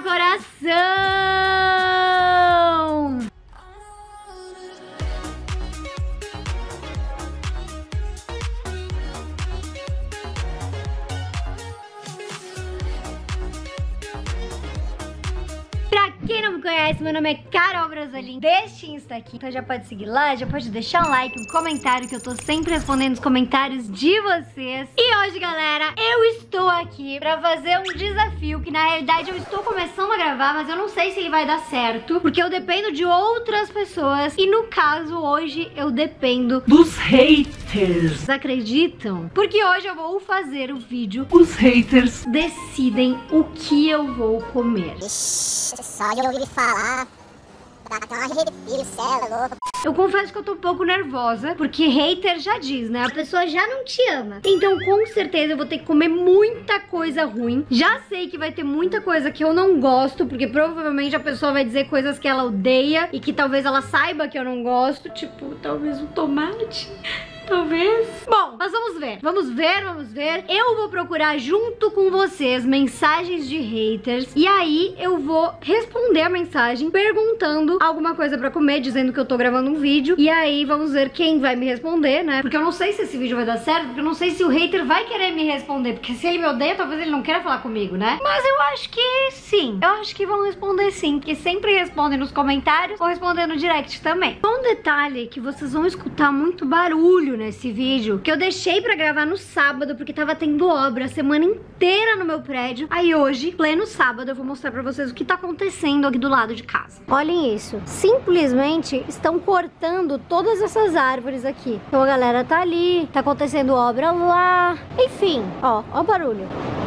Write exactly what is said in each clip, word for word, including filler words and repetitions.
meu coração! Pra quem não me conhece, meu nome é Carol Brasolim, deste Insta aqui. Então já pode seguir lá, já pode deixar um like, um comentário, que eu tô sempre respondendo os comentários de vocês. E hoje, galera, eu estou aqui pra fazer um desafio que na realidade eu estou começando a gravar, mas eu não sei se ele vai dar certo, porque eu dependo de outras pessoas. E no caso, hoje eu dependo dos haters. Vocês acreditam? Porque hoje eu vou fazer o vídeo Os haters decidem o que eu vou comer. Ixi, só de ouvir falar, dá até uma arrepio, cê é louco. Eu confesso que eu tô um pouco nervosa, porque hater já diz, né? A pessoa já não te ama. Então, com certeza, eu vou ter que comer muita coisa ruim. Já sei que vai ter muita coisa que eu não gosto, porque provavelmente a pessoa vai dizer coisas que ela odeia e que talvez ela saiba que eu não gosto. Tipo, talvez um tomate... Talvez. Bom, mas vamos ver. Vamos ver, vamos ver. Eu vou procurar junto com vocês mensagens de haters. E aí eu vou responder a mensagem perguntando alguma coisa pra comer, dizendo que eu tô gravando um vídeo. E aí vamos ver quem vai me responder, né? Porque eu não sei se esse vídeo vai dar certo, porque eu não sei se o hater vai querer me responder. Porque se ele me odeia, talvez ele não queira falar comigo, né? Mas eu acho que sim. Eu acho que vão responder sim. Porque sempre respondem nos comentários ou responder no direct também. Um detalhe é que vocês vão escutar muito barulho nesse vídeo, que eu deixei pra gravar no sábado, porque tava tendo obra a semana inteira no meu prédio. Aí hoje, pleno sábado, eu vou mostrar pra vocês o que tá acontecendo aqui do lado de casa. Olhem isso, simplesmente estão cortando todas essas árvores aqui. Então a galera tá ali, tá acontecendo obra lá. Enfim, ó, ó o barulho.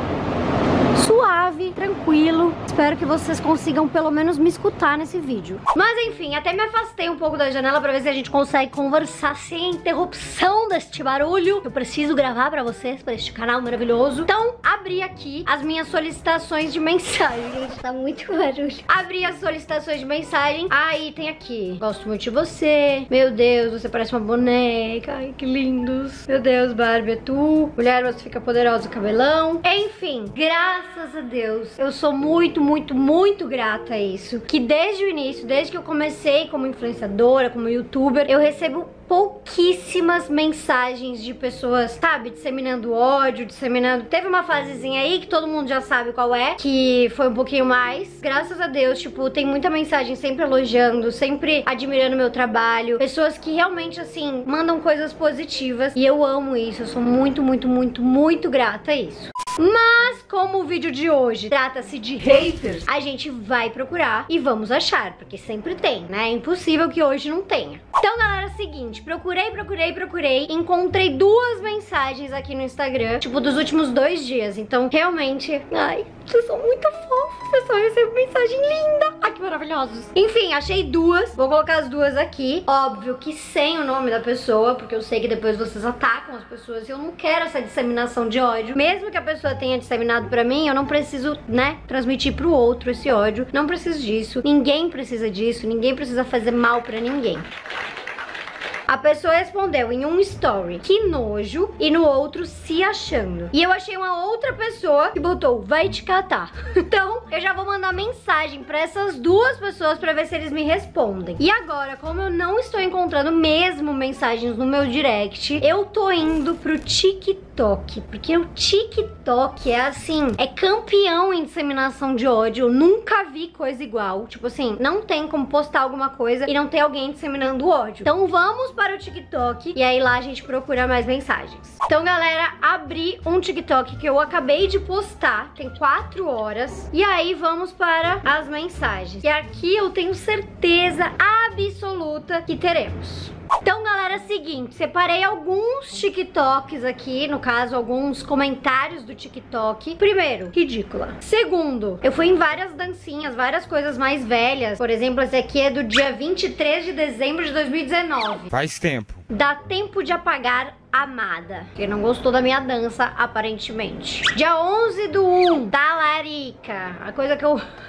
Suave, tranquilo. Espero que vocês consigam pelo menos me escutar nesse vídeo. Mas enfim, até me afastei um pouco da janela pra ver se a gente consegue conversar sem interrupção deste barulho. Eu preciso gravar pra vocês, pra este canal maravilhoso. Então, abri aqui as minhas solicitações de mensagem. Gente, tá muito barulho. Abri as solicitações de mensagem. Aí tem aqui: gosto muito de você. Meu Deus, você parece uma boneca. Ai, que lindos. Meu Deus, Barbie, é tu. Mulher, você fica poderosa, cabelão. Enfim, graças Graças a Deus, eu sou muito, muito, muito grata a isso. Que desde o início, desde que eu comecei como influenciadora, como youtuber, eu recebo pouquíssimas mensagens de pessoas, sabe, disseminando ódio, disseminando... Teve uma fasezinha aí que todo mundo já sabe qual é, que foi um pouquinho mais. Graças a Deus, tipo, tem muita mensagem sempre elogiando, sempre admirando meu trabalho. Pessoas que realmente, assim, mandam coisas positivas. E eu amo isso, eu sou muito, muito, muito, muito grata a isso. Mas, como o vídeo de hoje trata-se de haters, a gente vai procurar e vamos achar, porque sempre tem, né? É impossível que hoje não tenha. Então, galera, é o seguinte, procurei, procurei, procurei, encontrei duas mensagens aqui no Instagram, tipo, dos últimos dois dias. Então, realmente, ai, vocês são muito fofos, eu só recebo mensagem linda. Ai, que maravilhosos. Enfim, achei duas, vou colocar as duas aqui. Óbvio que sem o nome da pessoa, porque eu sei que depois vocês atacam as pessoas e eu não quero essa disseminação de ódio. Mesmo que a pessoa tenha disseminado pra mim, eu não preciso, né, transmitir pro outro esse ódio. Não preciso disso, ninguém precisa disso, ninguém precisa fazer mal pra ninguém. A pessoa respondeu em um story: que nojo, e no outro se achando. E eu achei uma outra pessoa que botou: vai te catar. Então eu já vou mandar mensagem pra essas duas pessoas pra ver se eles me respondem. E agora, como eu não estou encontrando mesmo mensagens no meu direct, eu tô indo pro TikTok, porque o TikTok é assim, é campeão em disseminação de ódio. Eu nunca vi coisa igual. Tipo assim, não tem como postar alguma coisa e não ter alguém disseminando ódio. Então vamos para o TikTok e aí lá a gente procura mais mensagens. Então, galera, abri um TikTok que eu acabei de postar, tem quatro horas. E aí vamos para as mensagens. E aqui eu tenho certeza absoluta que teremos. Então, galera, é o seguinte, separei alguns TikToks aqui, no caso, alguns comentários do TikTok. Primeiro, ridícula. Segundo, eu fui em várias dancinhas, várias coisas mais velhas. Por exemplo, esse aqui é do dia vinte e três de dezembro de dois mil e dezenove. Faz tempo. Dá tempo de apagar amada, que não gostou da minha dança, aparentemente. Dia onze do um, talarica. A coisa que eu...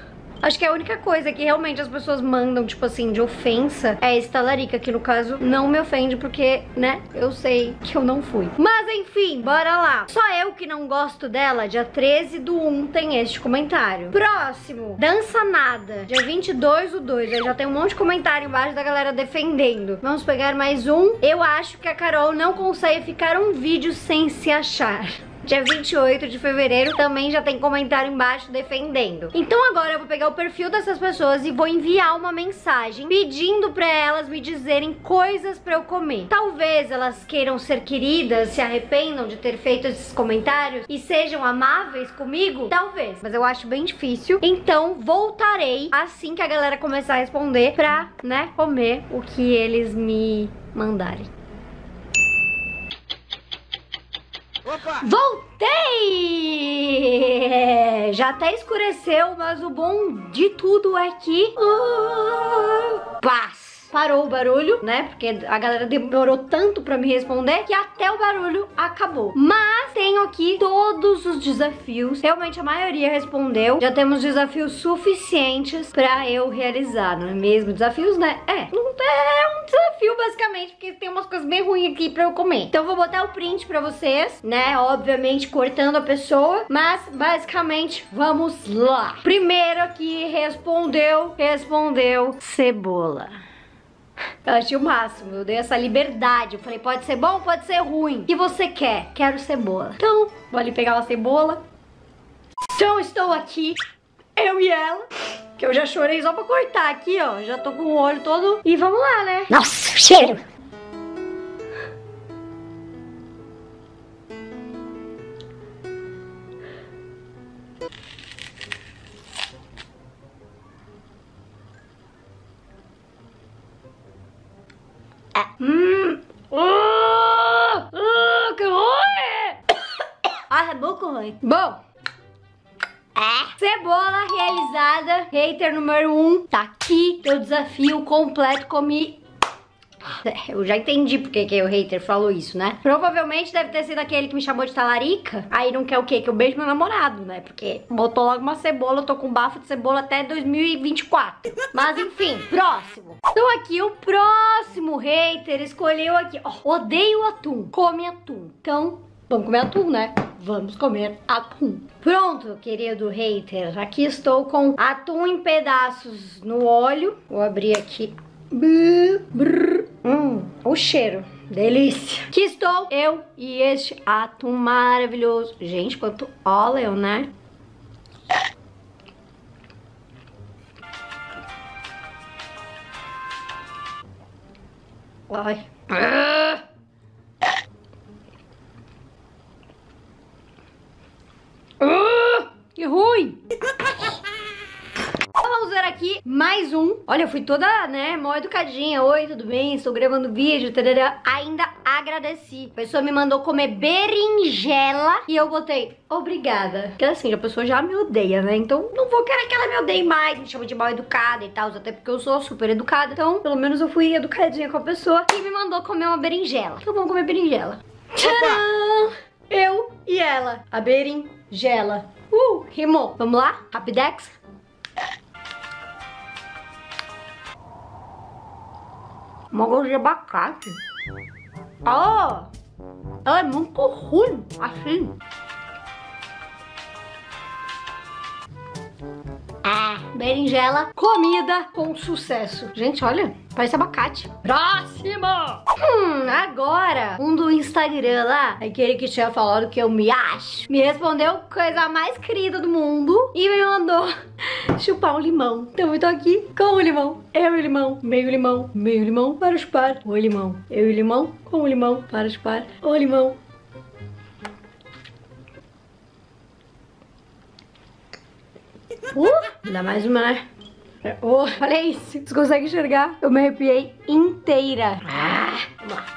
Acho que a única coisa que realmente as pessoas mandam, tipo assim, de ofensa é esse talarica, que no caso não me ofende porque, né, eu sei que eu não fui. Mas enfim, bora lá. Só eu que não gosto dela. Dia treze do um tem este comentário. Próximo, Dança Nada, dia vinte e dois do dois. Aí já tem um monte de comentário embaixo da galera defendendo. Vamos pegar mais um. Eu acho que a Carol não consegue ficar um vídeo sem se achar. Dia vinte e oito de fevereiro também já tem comentário embaixo defendendo. Então agora eu vou pegar o perfil dessas pessoas e vou enviar uma mensagem pedindo pra elas me dizerem coisas pra eu comer. Talvez elas queiram ser queridas, se arrependam de ter feito esses comentários e sejam amáveis comigo? Talvez, mas eu acho bem difícil. Então voltarei assim que a galera começar a responder pra, né, comer o que eles me mandarem. Opa! Voltei! Já até escureceu, mas o bom de tudo é que... Uh, paz! Parou o barulho, né? Porque a galera demorou tanto pra me responder que até o barulho acabou. Mas tenho aqui todos os desafios. Realmente a maioria respondeu. Já temos desafios suficientes pra eu realizar, não é mesmo? Desafios, né? É, não é um desafio basicamente, porque tem umas coisas bem ruins aqui pra eu comer. Então eu vou botar o print pra vocês, né? Obviamente cortando a pessoa, mas basicamente vamos lá. Primeiro aqui respondeu, respondeu cebola. Eu achei o máximo, eu dei essa liberdade. Eu falei, pode ser bom, pode ser ruim. O que você quer? Quero cebola. Então, vou ali pegar uma cebola. Então, estou aqui, eu e ela, que eu já chorei só pra cortar aqui, ó. Já tô com o olho todo. E vamos lá, né? Nossa, cheiro! Hum. Uh, uh, que ruim! Ah, é muito ruim. Bom, é. Cebola realizada. Hater número um. Tá aqui. Teu desafio completo. Comi. Eu já entendi porque que o hater falou isso, né? Provavelmente deve ter sido aquele que me chamou de talarica. Aí não quer o quê? Que eu beijo meu namorado, né? Porque botou logo uma cebola. Eu tô com bafo de cebola até dois mil e vinte e quatro. Mas enfim, próximo. Então aqui o próximo hater escolheu aqui. Ó, odeio atum. Come atum. Então, vamos comer atum, né? Vamos comer atum. Pronto, querido hater. Aqui estou com atum em pedaços no óleo. Vou abrir aqui. Brrr. Hum, o cheiro, delícia. Aqui estou eu e este atum maravilhoso. Gente, quanto óleo, né? Ai. Ah! Ah! Que ruim! Vamos ver aqui mais um. Olha, eu fui toda, né, mal educadinha. Oi, tudo bem? Estou gravando vídeo, tarará. Ainda agradeci. A pessoa me mandou comer berinjela e eu botei obrigada. Porque assim, a pessoa já me odeia, né? Então não vou querer que ela me odeie mais, me chama de mal educada e tal, até porque eu sou super educada. Então, pelo menos eu fui educadinha com a pessoa que me mandou comer uma berinjela. Então vamos comer berinjela. Tcharam! Eu e ela, a berinjela. Uh, rimou. Vamos lá? Rapidex. Uma gosto de abacate. Oh, ela é muito ruim, assim. Ah, berinjela, comida com sucesso. Gente, olha, parece abacate. Próximo! Hum, agora, um do Instagram lá, aquele que tinha falado que eu me acho, me respondeu coisa mais querida do mundo e me mandou chupar um limão. Então eu tô aqui com o limão. Eu e o limão, meio limão, meio limão para chupar o limão. Eu e o limão com o limão para chupar o limão. Uh, dá mais uma, né? Oh, olha isso. Vocês conseguem enxergar? Eu me arrepiei inteira. Ah, vamos lá.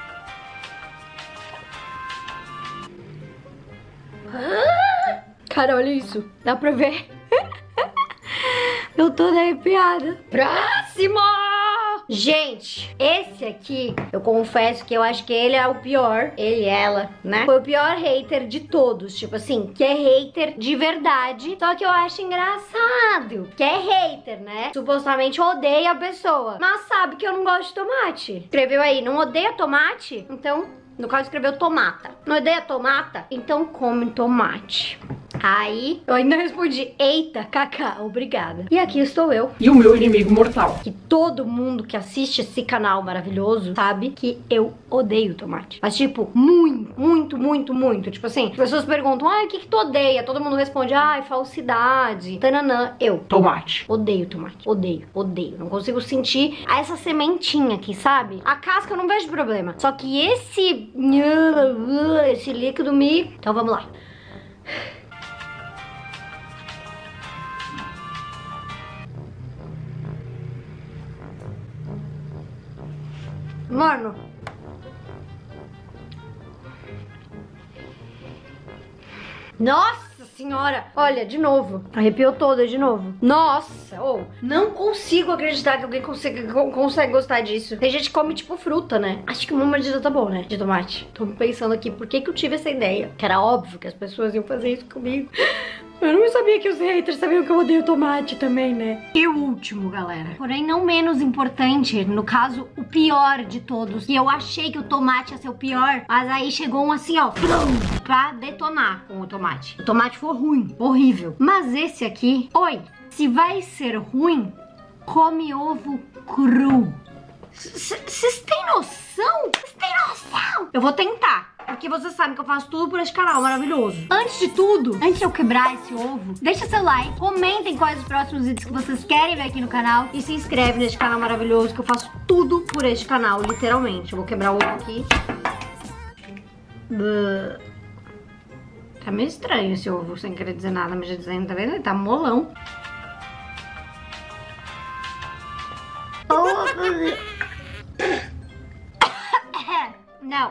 Ah, cara, olha isso. Dá pra ver? Eu tô arrepiada. Próximo! Gente, esse aqui, eu confesso que eu acho que ele é o pior. Ele, ela, né? Foi o pior hater de todos. Tipo assim, que é hater de verdade. Só que eu acho engraçado. Que é hater, né? Supostamente odeia a pessoa. Mas sabe que eu não gosto de tomate. Escreveu aí, não odeia tomate? Então, no caso escreveu tomata. Não odeia tomata? Então come tomate. Aí, eu ainda respondi, eita, Cacá, obrigada. E aqui estou eu. E o meu inimigo mortal. Que todo mundo que assiste esse canal maravilhoso sabe que eu odeio tomate. Mas tipo, muito, muito, muito, muito. Tipo assim, as pessoas perguntam, ah, o que que tu odeia? Todo mundo responde, ai, falsidade, tananã. Eu Tomate. odeio tomate. Odeio, odeio. Não consigo sentir essa sementinha aqui, sabe? A casca eu não vejo problema. Só que esse... Esse líquido me... Então vamos lá. Mano, nossa senhora, olha, de novo, arrepiou toda de novo. Nossa, ou oh, não consigo acreditar que alguém consegue, consegue gostar disso. Tem gente que come tipo fruta, né? Acho que uma mordida tá bom, né? De tomate. Tô pensando aqui, por que que eu tive essa ideia? Que era óbvio que as pessoas iam fazer isso comigo. Eu não sabia que os haters sabiam que eu odeio tomate também, né? E o último, galera. Porém, não menos importante, no caso, o pior de todos. E eu achei que o tomate ia ser o pior, mas aí chegou um assim, ó, pra detonar com o tomate. O tomate foi ruim, horrível. Mas esse aqui, oi, se vai ser ruim, come ovo cru. Vocês têm noção? Vocês têm noção? Eu vou tentar. Porque vocês sabem que eu faço tudo por esse canal maravilhoso. Antes de tudo, antes de eu quebrar esse ovo, deixa seu like, comentem quais os próximos vídeos que vocês querem ver aqui no canal e se inscreve nesse canal maravilhoso que eu faço tudo por este canal, literalmente. Eu vou quebrar o ovo aqui. Tá meio estranho esse ovo, sem querer dizer nada, mas já dizendo, tá vendo? Ele tá molão. Não.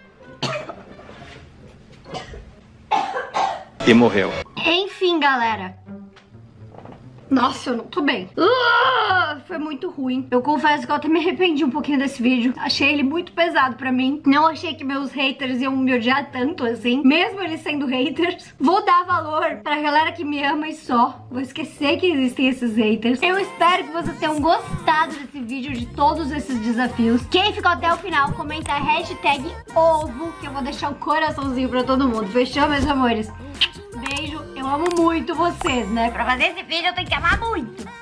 E morreu. Enfim, galera. Nossa, eu não tô bem. Uh, foi muito ruim. Eu confesso que eu até me arrependi um pouquinho desse vídeo. Achei ele muito pesado pra mim. Não achei que meus haters iam me odiar tanto assim. Mesmo eles sendo haters. Vou dar valor pra galera que me ama e só. Vou esquecer que existem esses haters. Eu espero que vocês tenham gostado desse vídeo, de todos esses desafios. Quem ficou até o final, comenta a hashtag ovo, que eu vou deixar um coraçãozinho pra todo mundo. Fechou, meus amores? Beijo, eu amo muito vocês, né? Pra fazer esse vídeo eu tenho que amar muito.